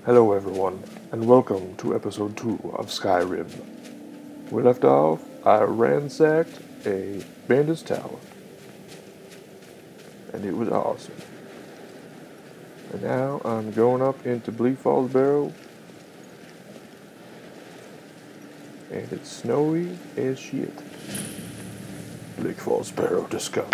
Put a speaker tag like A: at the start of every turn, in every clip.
A: Hello everyone, and welcome to episode 2 of Skyrim. We left off, I ransacked a bandit's tower, and it was awesome. And now I'm going up into Bleak Falls Barrow, and it's snowy as shit. Bleak Falls Barrow discovered.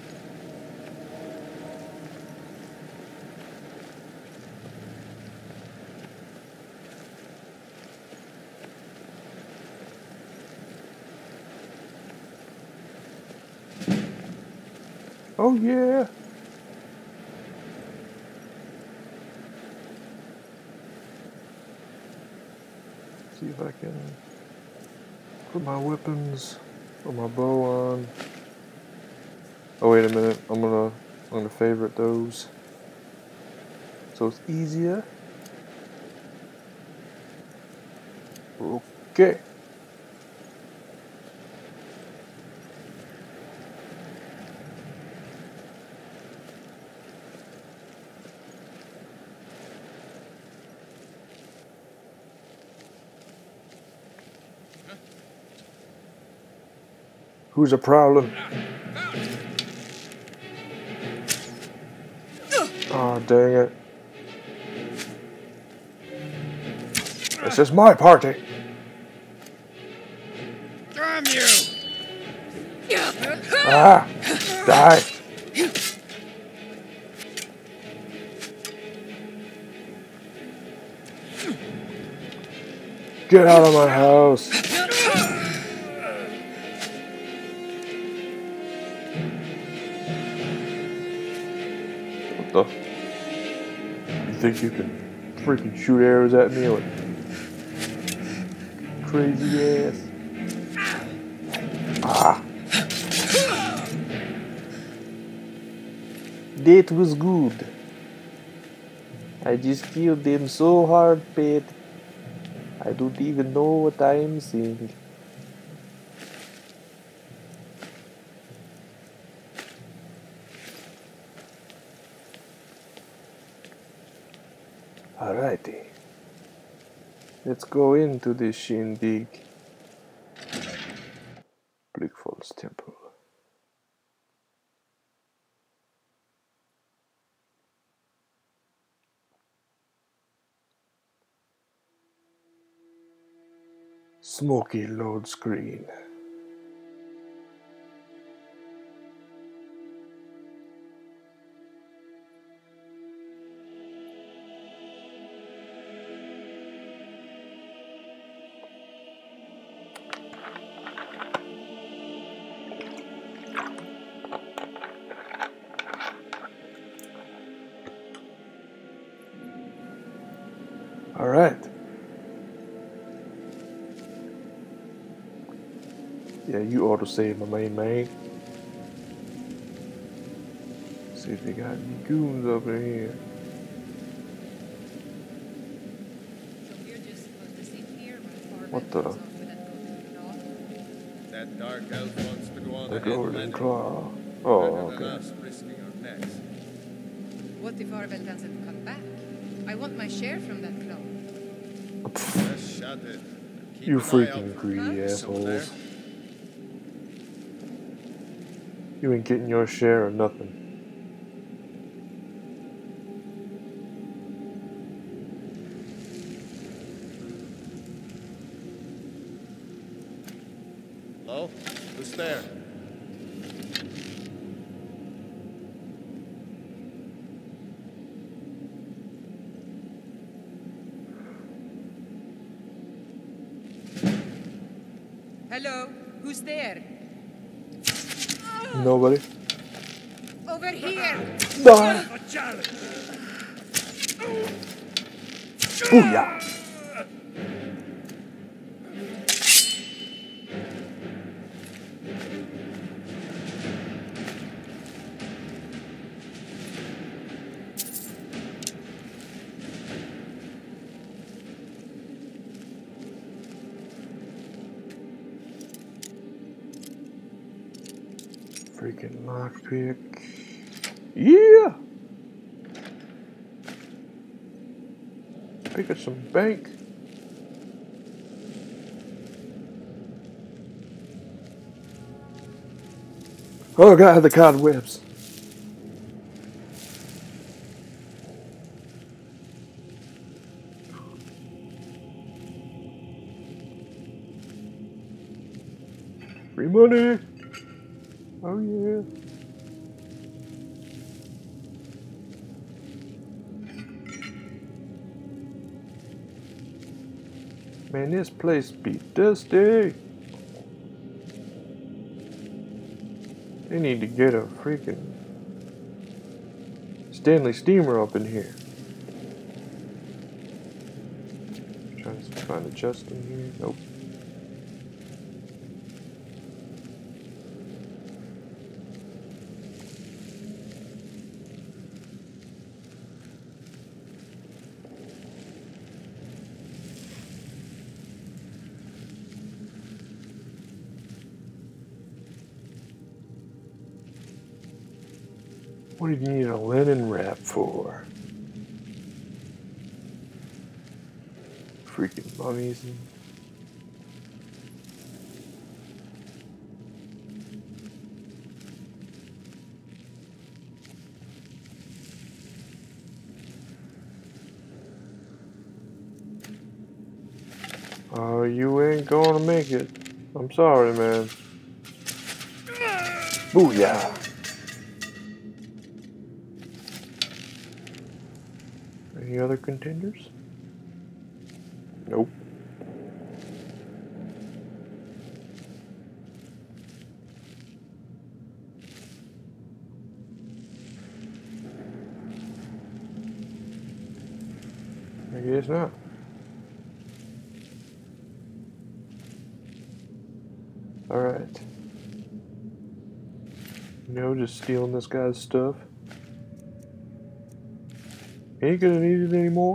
A: Oh yeah! See if I can put my weapons or my bow on. Oh wait a minute, I'm gonna favorite those so it's easier. Okay. Who's a prowling? Oh dang it. This is my party!
B: Damn you!
A: Ah! Die! Get out of my house! What the? You think you can freaking shoot arrows at me like crazy ass? Ah! That was good. I just killed them so hard, pet. I don't even know what I'm saying. Alrighty. Let's go into this shindig. Bleak Falls Temple. Smoky load screen. Alright. Yeah, you ought to save my main man. See if they got any goons up in here.
C: So we're just supposed to sit here while
A: What
C: Farben
A: the?
C: goes off with that golden claw?
B: That dark elf wants to go on
A: The
B: ahead,
A: golden
B: Lenny.
A: claw.
B: Better
A: Oh,
B: than
A: okay.
B: us risking our necks.
C: What if Farben doesn't come back? I want my share from that claw.
B: Just shut it. Keep
A: You
B: an eye out
A: freaking
B: for
A: greedy
B: someone there.
A: assholes. You ain't getting your share of nothing.
B: Hello? Who's there?
C: Hello? Who's there?
A: Nobody?
C: Over here!
A: Die! Booyah! Freaking lockpick. Yeah! Pick up some bank. Oh god, the cobwebs. Free money. Oh yeah. Man, this place be dusty. They need to get a freaking Stanley steamer up in here. Trying to find a chest in here. Nope. What do you need a linen wrap for? Freaking mummies and... Oh, you ain't gonna make it. I'm sorry, man. Booyah! Any other contenders? Nope. I guess not. Alright. No, just stealing this guy's stuff. Ain't gonna need it anymore.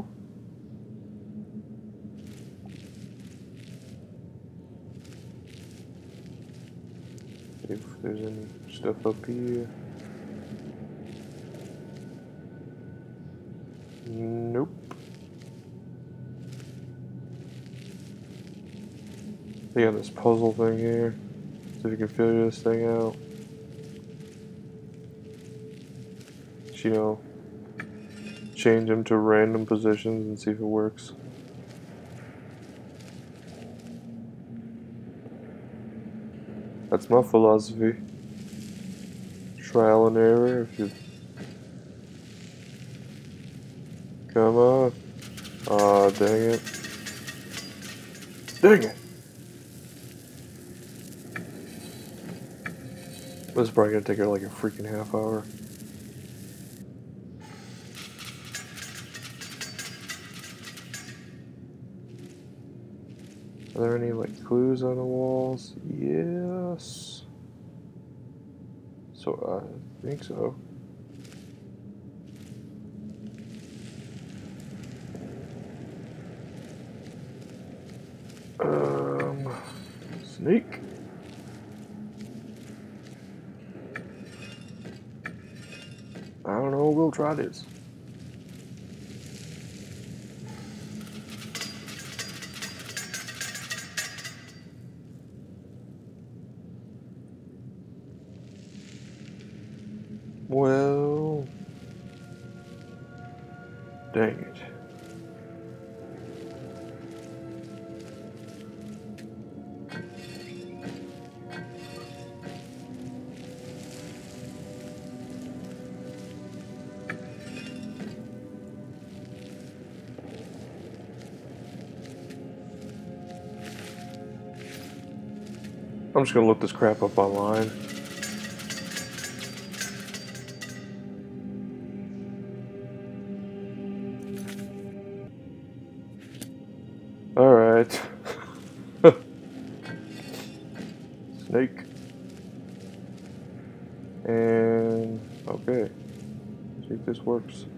A: If there's any stuff up here. Nope. They got this puzzle thing here. See if you can figure this thing out. You know, change them to random positions and see if it works. That's my philosophy. Trial and error. If you come on. Aw, dang it. Dang it! This is probably gonna take her like a freaking half hour. Are there any like clues on the walls? Yes. So I think so. Sneak. I don't know, we'll try this. Well, dang it. I'm just gonna look this crap up online. Alright. Snake. And okay. See if this works.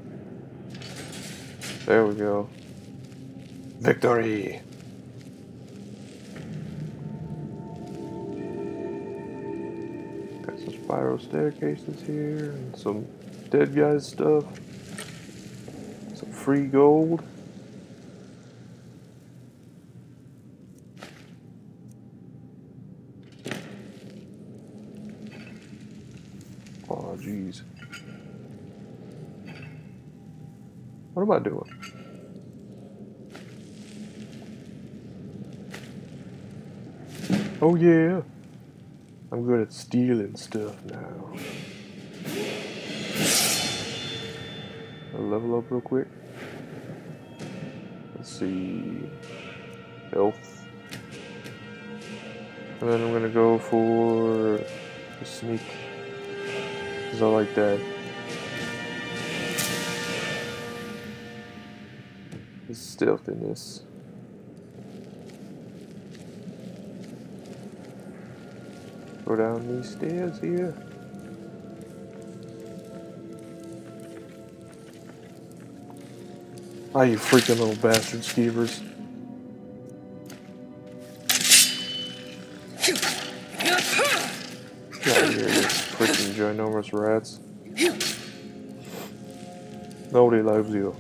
A: There we go. Victory! Got some spiral staircases here and some dead guys stuff. Some free gold. What am I doing? Oh yeah. I'm good at stealing stuff now. I'll level up real quick. Let's see. Health. And then I'm gonna go for the sneak. Because I like that. The stealthiness. Go down these stairs here. Ah, you freaking little bastard skeevers. Get out of here, you freaking ginormous rats. Nobody loves you.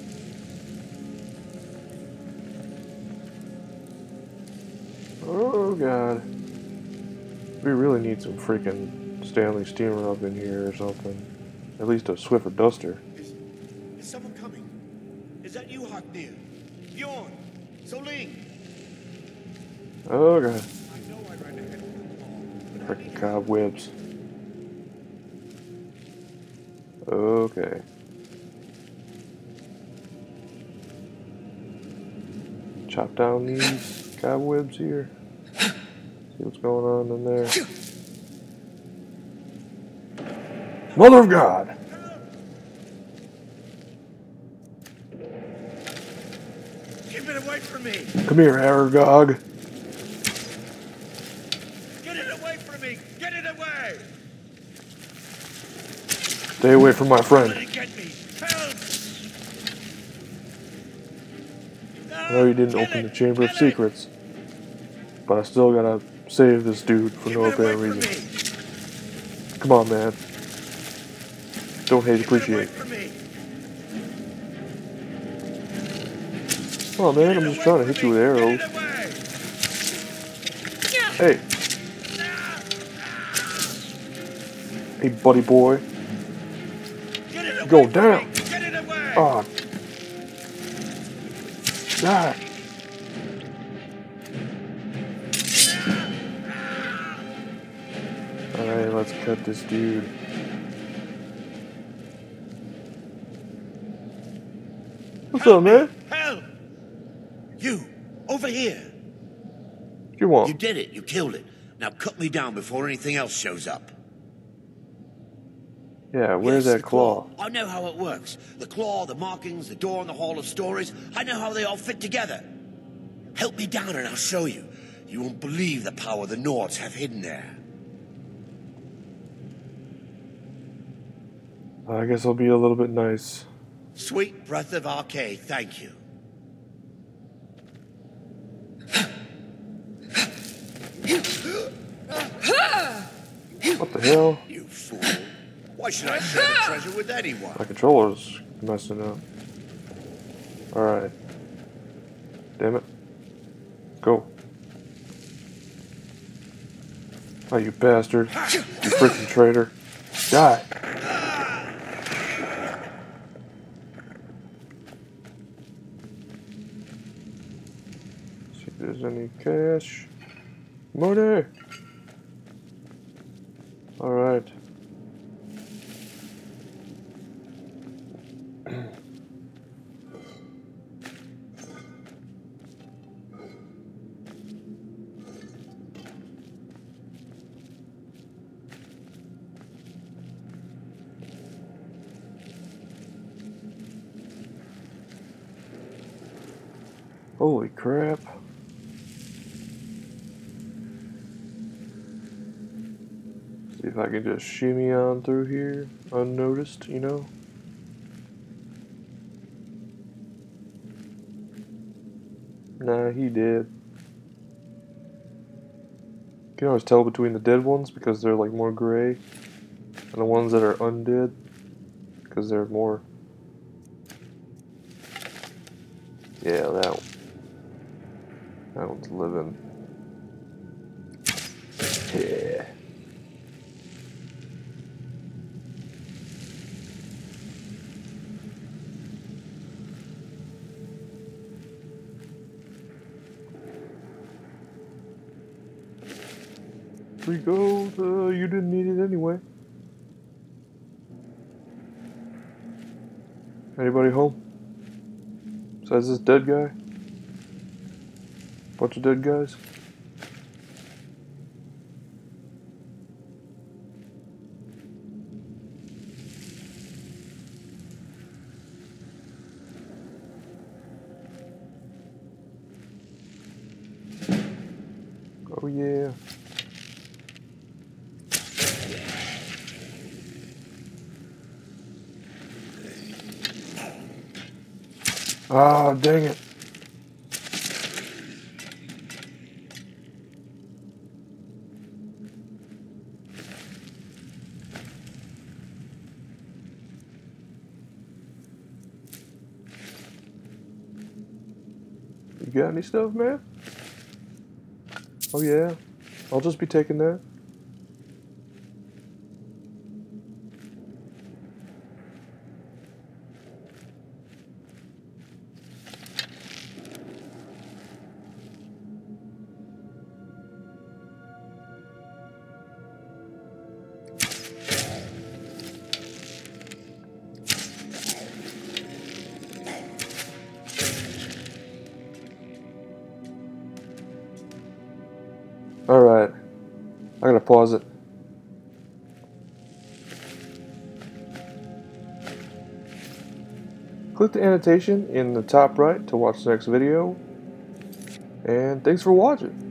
A: Oh god. We really need some freaking Stanley Steamer up in here or something. At least a Swiffer Duster.
D: Is someone coming? Is that you, Haknir? Bjorn? Soling?
A: Oh god.
D: I know I ran ahead of you.
A: Freaking cobwebs. Okay. Chop down these cobwebs here. See what's going on in there. Mother of God!
D: Keep it away from me!
A: Come here, Aragog.
D: Get it away from me! Get it away!
A: Stay away from my friend.
D: Let it get me! Help!
A: I know you didn't open the Chamber of Secrets, but I still gotta save this dude for no apparent reason. Come on, man. Don't hate, appreciate. Come on, man. I'm just trying to hit you with arrows. Hey. Hey, buddy boy. Go down. Oh. Die. Alright, let's cut this dude. What's up, man?
D: Help! You, over here.
A: What you want?
D: You did it. You killed it. Now cut me down before anything else shows up.
A: Yeah, where's
D: Yes,
A: that
D: the
A: claw?
D: I know how it works. The claw, the markings, the door in the Hall of Stories. I know how they all fit together. Help me down and I'll show you. You won't believe the power the Nords have hidden there.
A: I guess I'll be a little bit nice.
D: Sweet breath of Arcade, thank you.
A: What the hell?
D: You fool. Why should I share the treasure with anyone?
A: My controller's messing up. Alright. Damn it. Go. Oh, you bastard. You freaking traitor. Die. See if there's any cash. Money! Alright. Holy crap. See if I can just shimmy on through here unnoticed, you know? Nah, he did. You can always tell between the dead ones because they're like more gray, and the ones that are undead because they're more. Yeah, that one. That one's living. Yeah. free gold. You didn't need it anyway. Anybody home? Besides this dead guy? Bunch of dead guys? Oh yeah. Ah, dang it. You got any stuff, man? Oh yeah. I'll just be taking that. Alright. I gotta pause it. Click the annotation in the top right to watch the next video. And thanks for watching.